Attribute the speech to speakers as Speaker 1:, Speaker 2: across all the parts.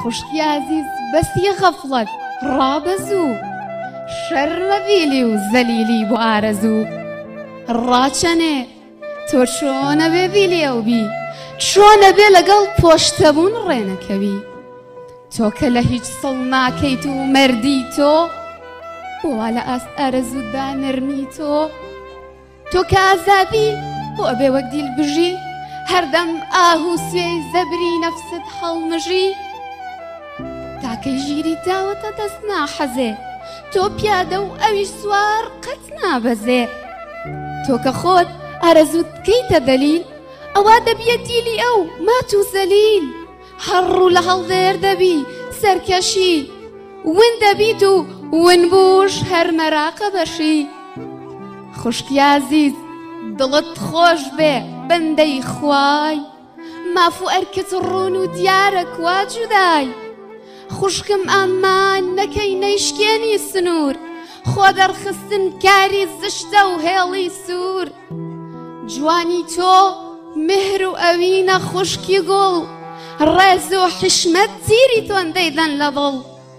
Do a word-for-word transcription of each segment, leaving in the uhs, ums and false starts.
Speaker 1: خوشکی عزیز بەسی غەفڵەت ڕابەزوو شەرمەبیلی و زەلیلی بۆ ئارەزوو ڕاچەنێ تۆ چۆنە بێ بیلێو بی چۆنە بێ لەگەڵ پۆشتەبوون ڕێنەکەوی تۆ کە لە هیچ سڵ ناکەیت و مەردی تۆ وا لە ئاست ئارەزوودا نەرمی تۆ تۆ کە ئازادی بۆ ئەبێ وەک دیلبژی هەردەم ئاهوو سوێی زەبری نەفست هەڵمژی تاکەی ژیری داوەتە دەست ناحەزێ تۆ پیادە و ئەوی سوار قەت نابەزێ تۆ کە خۆت ئارەزووت بکەیتە دەلیل ئەوا دەبیە دیلی ئەو مات و زەلیل هەڕوو لە هەڵدێر دەبی سەرکەشی ون دەبیت و ون بوش هەر مەراقە بەشی خوشکی عزیز دڵت خۆش بێ بەندەی خوای ماف و ئەرکت ڕوون و دیارە کوا جودای خوشکم ئامان نەکەی نەیشکێنی سنوور خۆ دەرخستن کاری زشتە و هێڵی سوور جوانی تۆ مهر و ئەوینە خوشکی گوڵ ڕێز و حشمەت تیری تۆن دەیدەن لە دڵ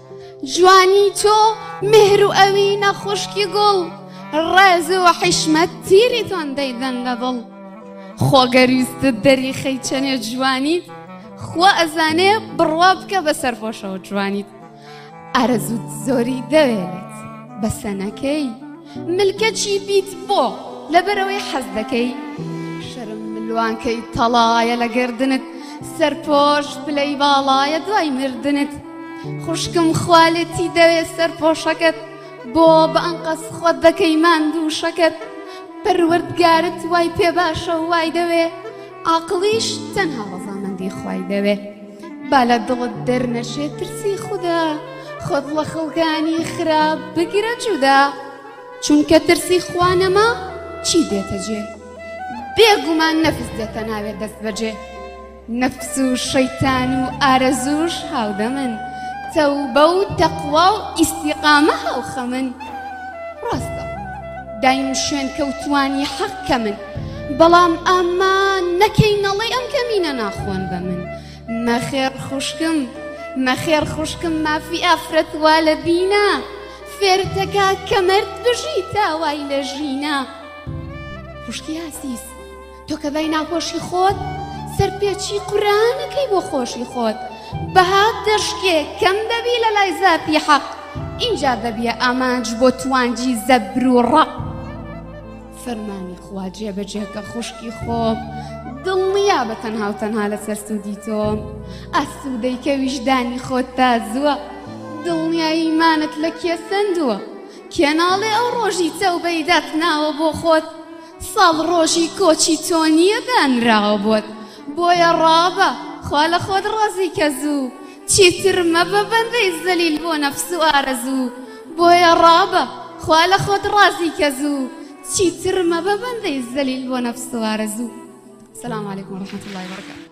Speaker 1: جوانی تۆ مهر و ئەوینە خوشکی گوڵ ڕێز و حشمەت تیری تۆن دەیدەن لە دڵ خۆگەرویستت دەریخەی چەنێ جوانیت خوا ئەزانێ بڕوا بکە بەسەر فۆشەوە جوانیت ئارەزووت زۆری دەوێت بە سەنەکەی ملکەچی بیت بۆ لەبەرەوەی حەز دەکەی شەرم ملوانکەی تەڵایە لە گردنت سەرپۆش پلەی باڵایە دوای مردنت خوشکم خوالێتی دەوێت سەرپۆشەکەت بۆ بە ئەنقەس خۆت دەکەی ماندووشەکەت پەروەردگارت وای پێ باشە و وای دەوێ عاقڵیش تەنها ڕەزامەندی خوای دەوێ با لە دڵت دەرنەچێت ترسی خودا خۆت لە خەڵکانی خراپ بگرە جودا چونکە ترسی خوا نەما چی دێتە جێ بێگومان نەفس دێتە ناوێت دەست بەجێ نەفس و شەیتان و ئارەزوش هاودەمن تەوبە و تەقوا و ئیستیقامە هاوخەمن ڕاستە دایم شوێن کەوتوانی حەق کە من بەڵام ئامان نەکەی نەڵێ ئەم کەمینە ناخۆن بە من مەخێر خوشکم مەخێر خوشکم مافی ئافرەت وا لە بینە فێرتەکە کە مرد بژی تاوای لە ژینە خوشکی عزیز تۆ کە بای ناخۆشی خۆت سەرپێچی قورئانەکەی بۆ خۆشی خۆت بەهات دەشکێ کەم دەبی لە لای زاپی حەق اینجا دەبیە ئامانج بۆ توانجی زەبر و ڕەق فەرمانی خوا جێبەجێکە خوشکی خۆم دڵنیا بە تەنها و تەنها لەسەر سوودی تۆم ئاسوودەی کە ویژدانی خۆت تازووە دڵنیای ئیمانت لە کێ سندووە کێناڵێ ئەو ڕۆژی تەوبەی داتناوە بۆ خۆت ساڵ ڕۆژی کۆچی تۆ نییە دانراوە بۆت بۆیە ڕابە خوا لە خۆت ڕازی کە زوو چیتر مەبە بەندەی زەلیل بۆ نەفس و ئارەزوو بۆیە ڕابە خوا لە خۆت ڕازی کە زوو چیتر مەبە بەندەی زەلیل بۆ نەفس و ئارەزوو. السلام عليكم ورحمة الله وبركاته.